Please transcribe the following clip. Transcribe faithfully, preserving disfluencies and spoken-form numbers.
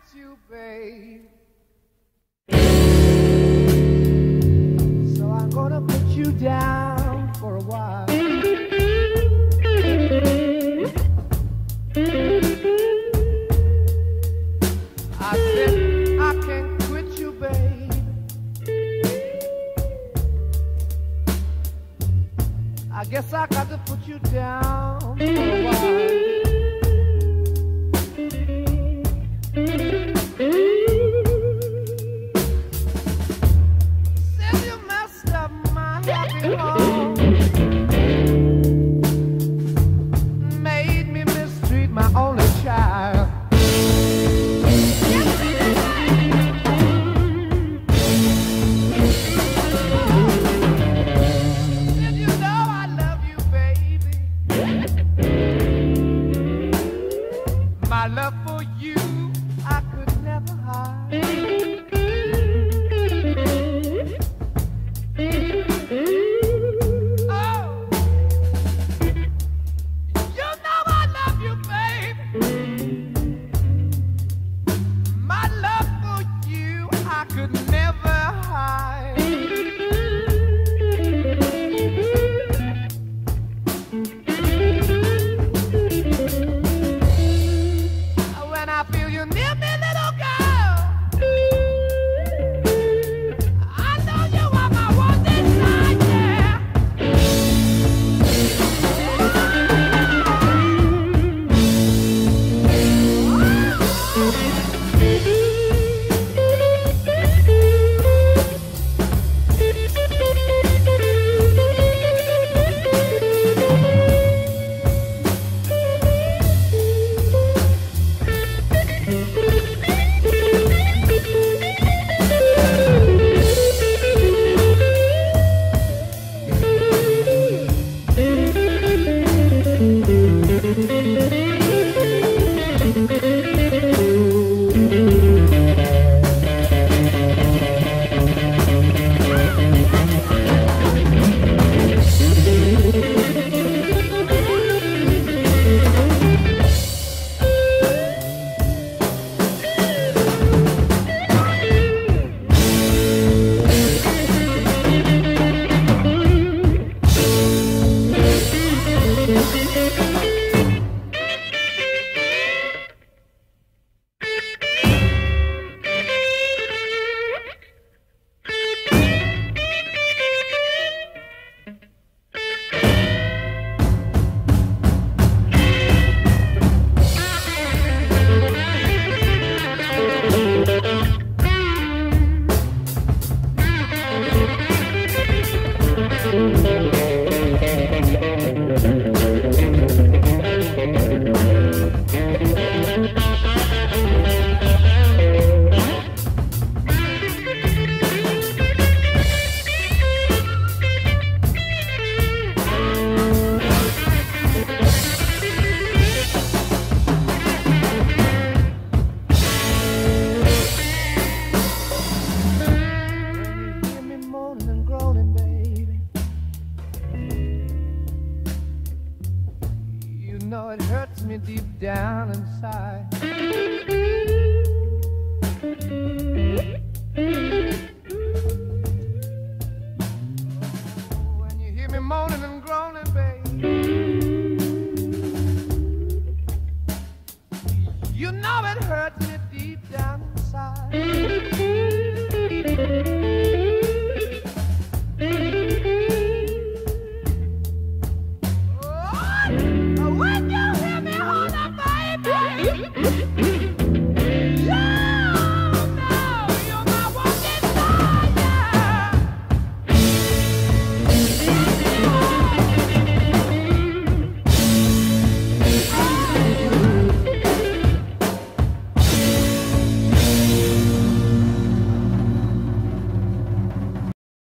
you, babe. So I'm gonna put you down for a while. I said I can't quit you, babe. I guess I got to put you down for a while. Said you messed up my happy home, made me mistreat my only child. Did you know I love you, baby? My love for you I could never hide. Oh, you know I love you, baby. My love for you I could never hide. When I feel you near me, little girl, I know you are my one desire, yeah. It hurts me deep down inside.